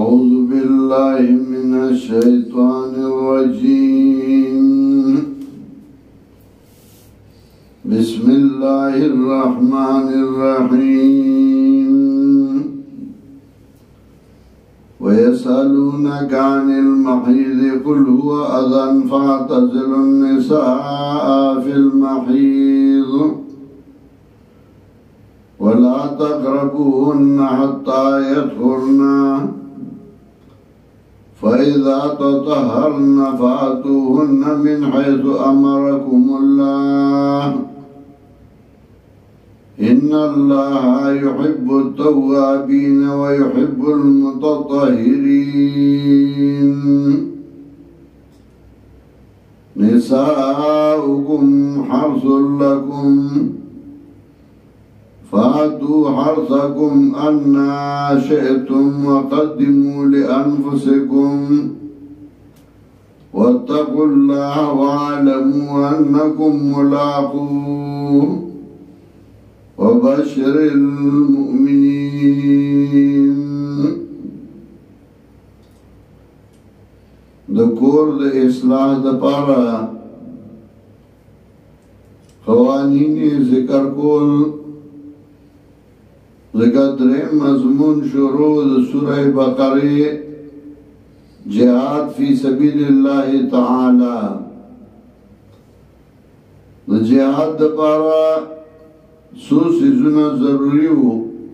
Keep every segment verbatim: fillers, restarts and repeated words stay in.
أعوذ بالله من الشيطان الرجيم بسم الله الرحمن الرحيم ويسألونك عن المحيض قل هو أذى فاعتزلوا النساء في المحيض ولا تقربوهن حتى يطهرن فإذا تطهرن فأتوهن من حيث أمركم الله إن الله يحب التوابين ويحب المتطهرين نساؤكم حرث لكم فأتوا حرثكم أنى شئتم وقدموا لأنفسكم واتقوا الله واعلموا أنكم ملاقوه وبشر المؤمنين. د کور د اصلاح د پاره قوانین ذکر کول ذکر دریم مضمون شروع د سورہ بقرہ جہاد فی سبیل اللہ تعالی. د جہاد د پاره سو سیزونه ضروری وو.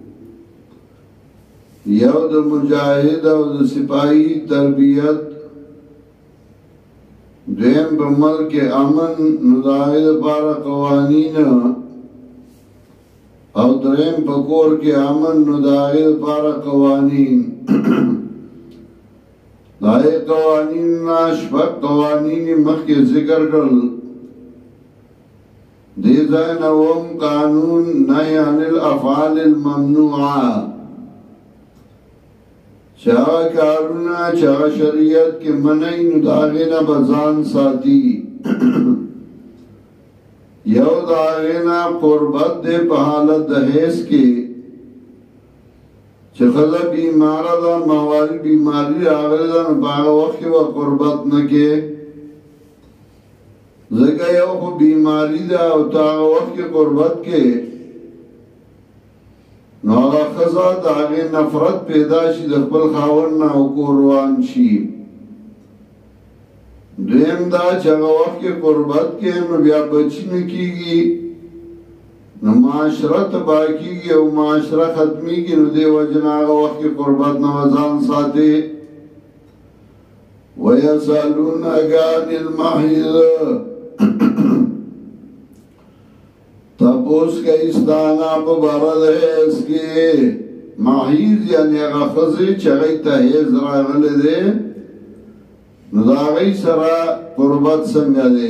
یو د مجاهد او د سپاہی تربیت، دویم په ملک امن نو د هغې دپاره قوانین، او دریم په کور کې امن نو د هغې دپاره قوانین. د هغې قوانین نه شپږ قوانین یې مخکې ذکر کړل. دې ځای نه اووم قانون نهی عن الافعال الممنوعه، چې هغه کارونه چې هغه شریعت کې منع نو د هغې نه به ځان ساتي. یو د هغې نه قربت دی په حالت د حیض کې، چې ښځه بیماره ده، موالي بیماري راغلې ده، نو په هغه وخت کې به قربت نه کې، ځکه یو خو بیماری ده او ته هغه وخت کې قربت کې، نو هغه ښځه د هغې نفرت پیدا شي د خپل خاوند نه او کور روان شي. دویم دا چې هغه وخت کې قربت کې نو بیا بچی نه کېږي، نو معاشره تباه کېږي او معاشره ختمېږي، نو دې وجې نه هغه وخت کې قربت نه ځان ساتي. وَيَسْأَلُونَكَ عَنِ الْمَحِيضِ تپوس کئی ستانا پا بارد حیض کے. محیض یعنی اگا خزی چگئی تا حیض راغل دے، نو دا غی سرا قربت سنگا دے.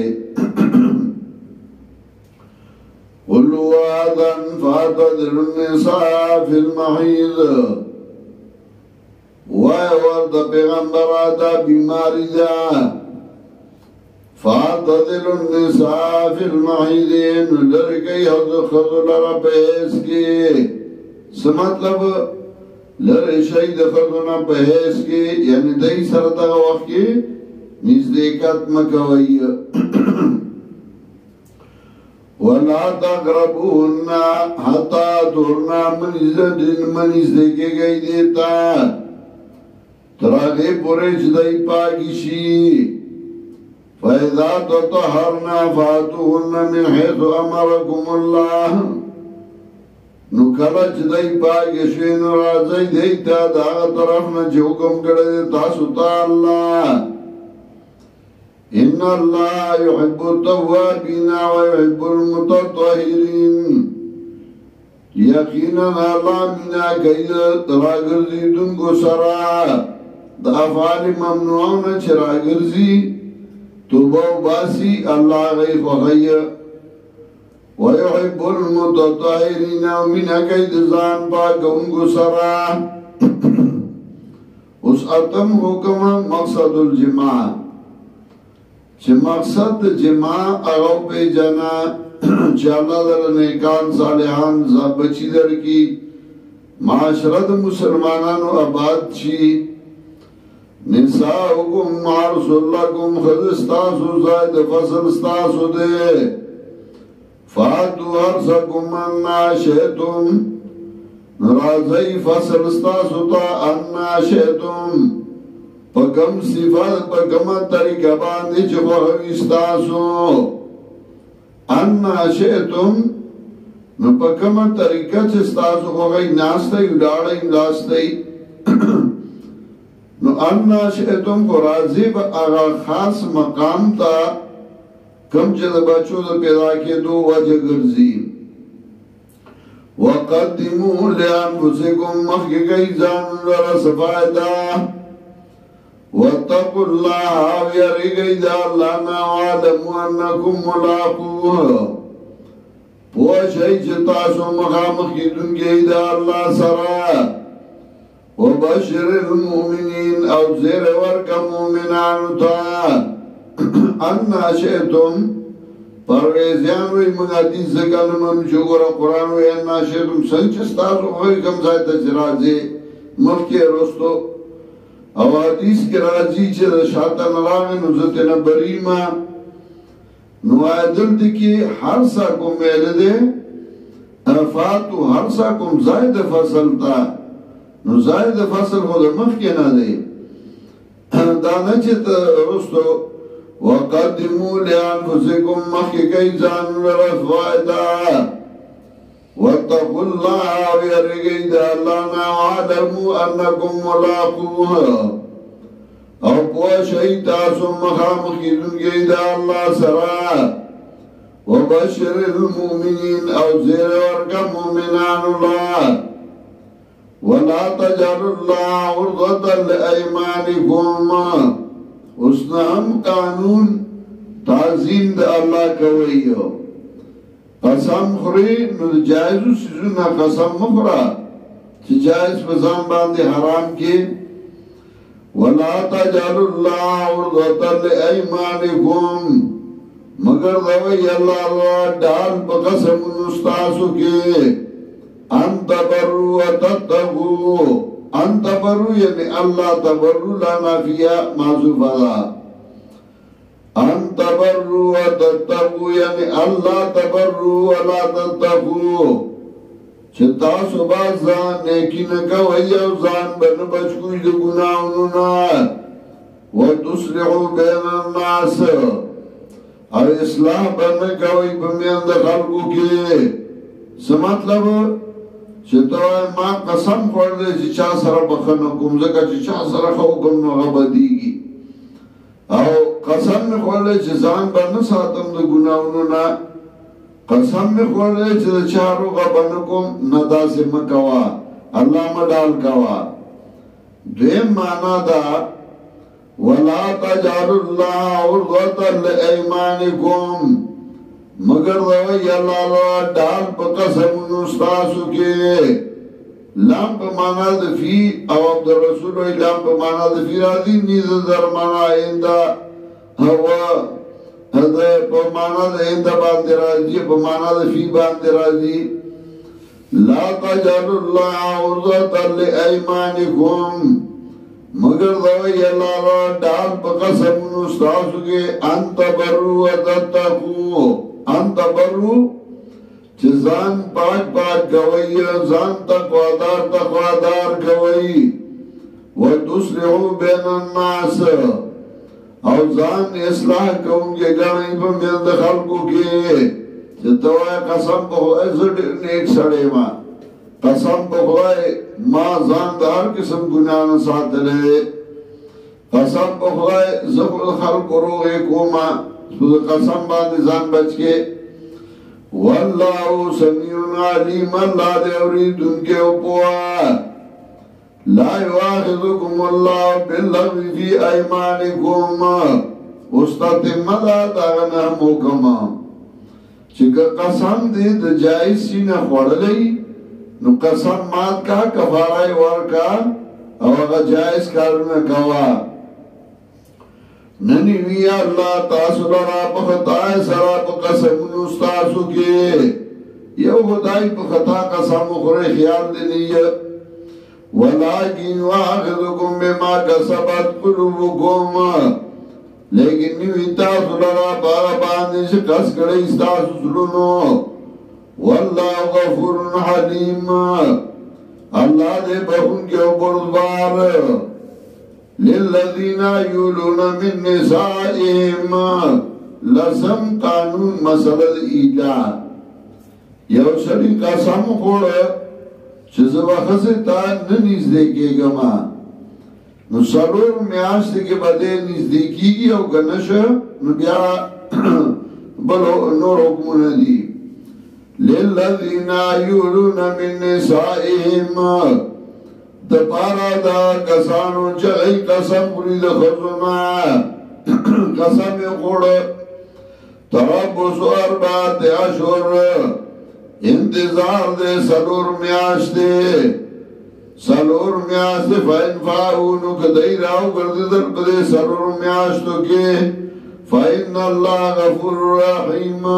قُلُوا آذًا فَاعْتَزِلُوا النِّسَاءَ فِي الْمَحِيضِ وای ورد پیغمبر آتا بیماری دا فَاعْتَزِلُوا النِّسَاءَ فِي الْمَحِيضِ لرکی حض خضل رب حیث کی. سمطلب لرشای د خضونا پا حیث کی، یعنی دی سرطا وقت کی نزدیکت مکوئی. وَلَا تَقْرَبُوهُنَّ حَتَّى تُرْنَا منزدیکی گئی دیتا تراغی پوری چدائی پاکی شی. فَإِذَا تَطَهَّرْنَا فَأْتُوهُنَّ مِنْ حَيْثُ أَمَرَكُمُ اللَّهُ نو کله چدائی پاکی شوی نو رازی دیتا دا طرف نا چه حکم کرده تاسو تا اللہ. ان اللہ يحب التوابین ويحب المتطهرین. یقینا اللہ منا کئی راگرزی دنگو سرا دا افعال ممنوعون چه راگرزی توبہ باسی اللہ غی فغی. ويحب المتطهرین منا کئی دزان پاک انگو سرا. اس اتم حکم مقصد الجماع، چې مقصد د جماع هغه پیژنه چې الله در نیکان صالحان بچی در کی معاشره د مسلمانانو آباد شي نساؤکم عرص لکم خزستاسو زائد فصل ستاسو دے فاتو عرصکم انا شئتم نرازی فصل ستاسو تا انا شئتم پا کم صفات پا کم طریقہ باندی چو خوی ستاسو انا شئتم نو پا کم طریقہ چو ستاسو خوی ناستی اڈاڑی ناستی نو انا شئتم کو راضی با آغا خاص مقام تا کم چه دا بچو دا پیدا کے دو وجہ گرزی وقدمو لانفسکم مخی گئی زانو لرا صفائدہ واتقوا اللہ ویاری گئی دا اللہ نوالمو انکم ملاقوه پوشای چتاسو مخامخ کی دن گئی دا اللہ سرا وبشر المؤمنین او زیر ورکا مومنانو تا انا شئتم پرویزیان وی من حدیث زکان من چوگورا قرآن وی انا شئتم سنچستاسو خوی کم زائد تجرازی مفتی رستو او حدیث کی رازی چه دا شاعتن راغن عزت نبریما نو آیدل دی ہر سا کم میل دے فاتو ہر سا کم زائد فصل تا نو زائد فصل خود مخ کے نہ دے دانا چیت رستو وقدمو لانفسکم مخ کے کئی زان لرف وائدہ واتقوا اللہ ویرگئی دا اللہ نا وعلمو انکم ملاقوه او پوشئی تاسو مخام خیدن گئی دا اللہ سرا وبشر المؤمنین او زیر ورکا مومنان اللہ وَلَا تَجْعَلُوا اللَّهَ عُرْضَةً لِأَيْمَانِكُمْ اسنا ہم قانون تعظیم دا اللہ کوئیو قسم خوری نو جائزو سیزونا قسم مخورا چی جائز پسان باندے حرام کی وَلَا تَجْعَلُوا اللَّهَ عُرْضَةً لِأَيْمَانِكُمْ مگر دوئی اللہ اللہ ڈال بقسم نستاسو کے انت برو و تتقو انت برو یعنی اللہ تبرو لا نافیہ معذوف آدھا انت برو و تتقو یعنی اللہ تبرو و لا تتقو چھتا صبح زان نیکی نکوئی او زان بن بچکوی دو گناہنونا و تصلحو بین الناس اور اصلاح بن کوئی بمیند خلقو کے سمطلب چطور ما قسم خورده چی چا سر بخنکم زکا چی چا سر خوکم نو غبدیگی او قسم می خورده چی زان بر نساتم ده گناونو نا قسم می خورده چی ده چارو غبنکم ندا سے مکوا اللہ مدال کوا دویم مانا دا وَلَا تَجْعَلُوا اللَّهَ عُرْضَةً لِأَيْمَانِكُمْ مگر دوئی اللہ اللہ ڈال پا قسم نستاسو کے لام پا مانا دفی او عبد الرسول وی لام پا مانا دفی راضی نیز در مانا ایندہ ہوا پا مانا دا ایندہ باندے راضی پا مانا دفی باندے راضی لا تجعلوا اللہ عرضة لأیمانکم مگر دوئی اللہ اللہ ڈال پا قسم نستاسو کے انت برو و تتقو انت برو چه زان پاک پاک گوئی زان تقوادار تقوادار گوئی و تصلحو بین الناس او زان اصلاح کونگے گرنی پر میند خلقو کے چه توائی قسم بخوائی زد نیک سڑے ما قسم بخوائی ما زان دار قسم گناہ ساتھ لے قسم بخوائی زخل خلق روغے کوما قسم باندې ځان بچ کے واللہ سمیع علیم اللہ دے اوریدونکے اوپوا لا یواخذکم اللہ باللغو فی ایمانکم استاتمدا داغنا موکما چکا قسم دے دا جائز سینہ خوڑلئی نو قسم مات کا کفارائی ورکا او اگا جائز کارنا کوا ننیوی اللہ تاسو لرا بخطای سرا پا قسم نستاسو کے یو خدای پا خطا قسم خورے خیال دینی ولیکن واخذکم بما کسبت قلوبکم لیکن نیوی تاسو لرا پاگا باندیش کس کڑی ستاسو سلونو واللہ غفور حلیم اللہ دے بخون کے بردبار للذین یولون من نسائهم لسم قانون مسئلہ ایجاد یو سڑی قسم خوڑ چیز وخص تا ننیز دیکھے گما نو سلور میاشت کے بدے نیز دیکھی گی او گنش نو بیا بلو نور حکمون دی للذین یولون من نسائهم دپارا دا کسانو چغی قسم خورید خزونا قسم خوڑ تربسو اربات اشور انتظار دے سلور میاش دے سلور میاش دے فائن فاؤنو کدائی راو کردی در پدے سلور میاش تو کے فائن اللہ غفور رحیم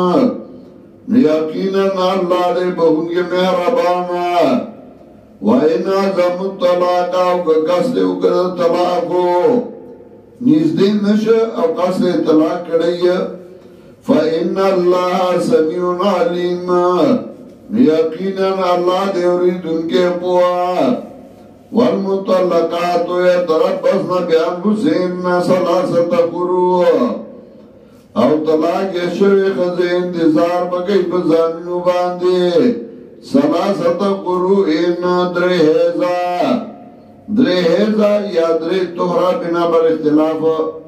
یقینا اللہ دے بہن کے مہربانا وَإِنَا زَمُ الطَّلَاقَ او که قصد او که طلاقو نزدین نشه او قصد طلاق کڑی فَإِنَّ اللَّهَ سَمِيعٌ عَلِيمٌ یقینا اللہ دیورید ان کے پوا وَالْمُطَلَّقَاتُ يَتَرَبَّصْنَ بِأَنفُسِهِنَّ ثَلَاثَةَ قُرُوء او طلاق شوی خز انتظار بکی بزانینو باندے سلاست قروئین در حیزا در حیزا یا در تحرا بنا بر اختلاف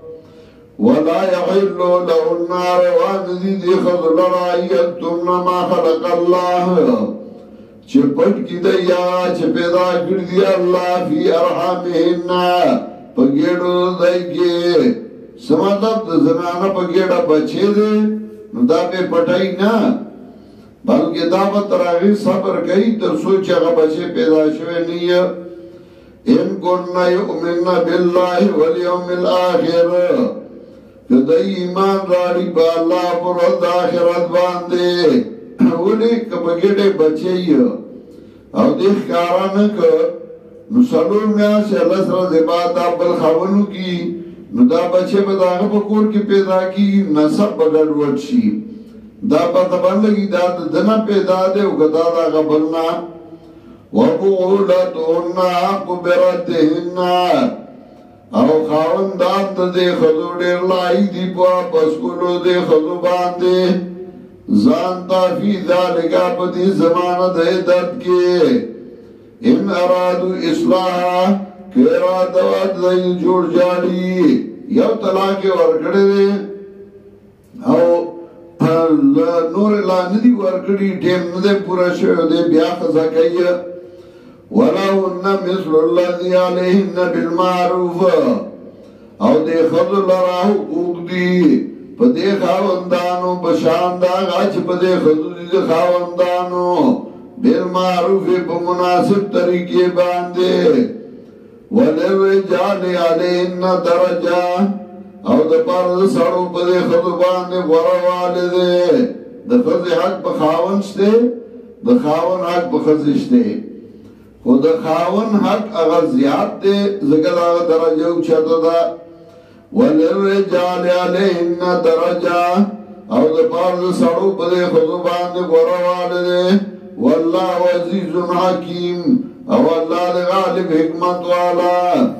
ولا یحلو لہنار وان دی خضل رائیت تمنا ما خلق اللہ چه پٹ کی دیا چه پیدا کردی اللہ فی ارحامہن پگیڑو دائی کے سمطب زنانا پگیڑا بچے دے نو دا پہ پٹائی نا بلکہ دعوت راغی صبر کئی تر سوچ اگا بچے پیدا شوے نہیں ان کننا یؤمنن باللہ والیوم الآخر کہ دائی ایمان راڑی با اللہ پر رد آخرت باندے اولی کپگیڑے بچے ہی او دیکھ کارانک نسلور میں آسے اللہ سر زبادہ بلخونو کی نو دا بچے بداغ پکور کی پیدا کی نصب بگڑ وچی دا پتہ بن لگی دا دنا پیدا دے او گدا دا غبلنا وَبُعُولَتُهُنَّ حَقُّ بِرَدِّهِنَّ او خاوندان تا دے خضو دیر لائی دی پوا پسکولو دے خضو باندے زانتا فی ذالکا پتی زمانت عدد کے ان ارادو اصلاحا کہ ارادوات دائی جوڑ جاڑی یو طلاق ورکڑے دے او نور اللہ ندی ورکڑی ٹیم ندے پورا شو دے بیا خزا کئی وَلَهُنَّ مِثْلُ الَّذِي عَلَيْهِنَّ بِالْمَعْرُوفِ او دے خضر لرا حقوق دی پا دے خاوندانو بشانداغ اچ پا دے خضر دی خاوندانو بالمعروف پا مناسب طریقے باندے وَلِلْرِجَالِ عَلَيْهِنَّ دَرَجَةً او دا پارد سڑو پا دے خضر باندے وروالی دے دا خضر حق پا خاونشتے دا خاون حق پا خضرشتے خود خاون حق اگر زیاد دے زگر آغا درجہ اچھتا دا وَلِلْرِجَالِ عَلَيْهِنَّ دَرَجَةً او دا پارد سڑو پا دے خضر باندے وروالی دے واللہ عزیز حکیم او اللہ دے غالب حکمت والا